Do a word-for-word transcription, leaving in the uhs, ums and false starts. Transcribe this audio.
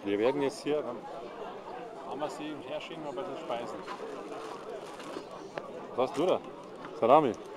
Wir werden jetzt hier am Ammersee und Hersching noch ein bisschen speisen. Was du da? Salami.